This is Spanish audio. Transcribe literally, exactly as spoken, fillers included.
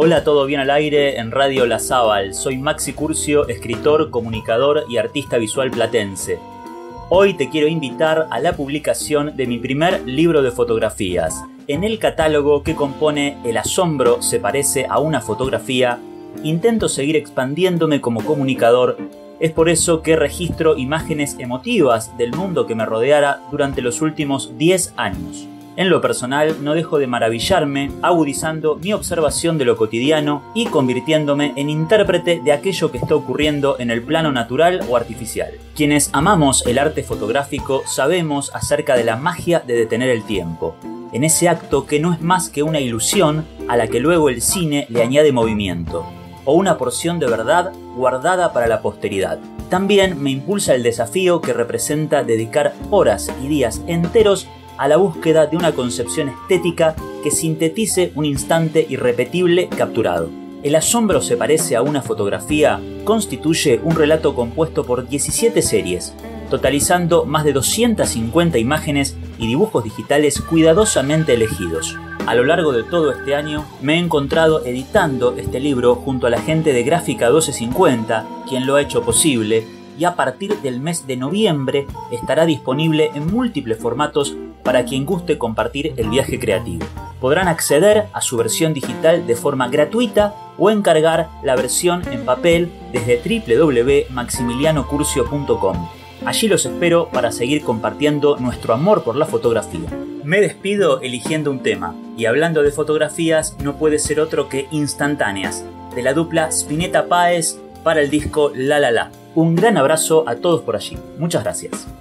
Hola, todo bien al aire en Radio La Zabal. Soy Maxi Curcio, escritor, comunicador y artista visual platense. Hoy te quiero invitar a la publicación de mi primer libro de fotografías. En el catálogo que compone El asombro se parece a una fotografía, intento seguir expandiéndome como comunicador. Es por eso que registro imágenes emotivas del mundo que me rodeara durante los últimos diez años. En lo personal, no dejo de maravillarme, agudizando mi observación de lo cotidiano y convirtiéndome en intérprete de aquello que está ocurriendo en el plano natural o artificial. Quienes amamos el arte fotográfico sabemos acerca de la magia de detener el tiempo, en ese acto que no es más que una ilusión a la que luego el cine le añade movimiento, o una porción de verdad guardada para la posteridad. También me impulsa el desafío que representa dedicar horas y días enteros a la búsqueda de una concepción estética que sintetice un instante irrepetible capturado. El asombro se parece a una fotografía constituye un relato compuesto por diecisiete series, totalizando más de doscientas cincuenta imágenes y dibujos digitales cuidadosamente elegidos. A lo largo de todo este año me he encontrado editando este libro junto a la gente de Gráfica doce cincuenta, quien lo ha hecho posible, y a partir del mes de noviembre estará disponible en múltiples formatos para quien guste compartir el viaje creativo. Podrán acceder a su versión digital de forma gratuita o encargar la versión en papel desde w w w punto maximiliano curcio punto com. Allí los espero para seguir compartiendo nuestro amor por la fotografía. Me despido eligiendo un tema, y hablando de fotografías no puede ser otro que Instantáneas, de la dupla Spinetta Páez para el disco La La La. Un gran abrazo a todos por allí. Muchas gracias.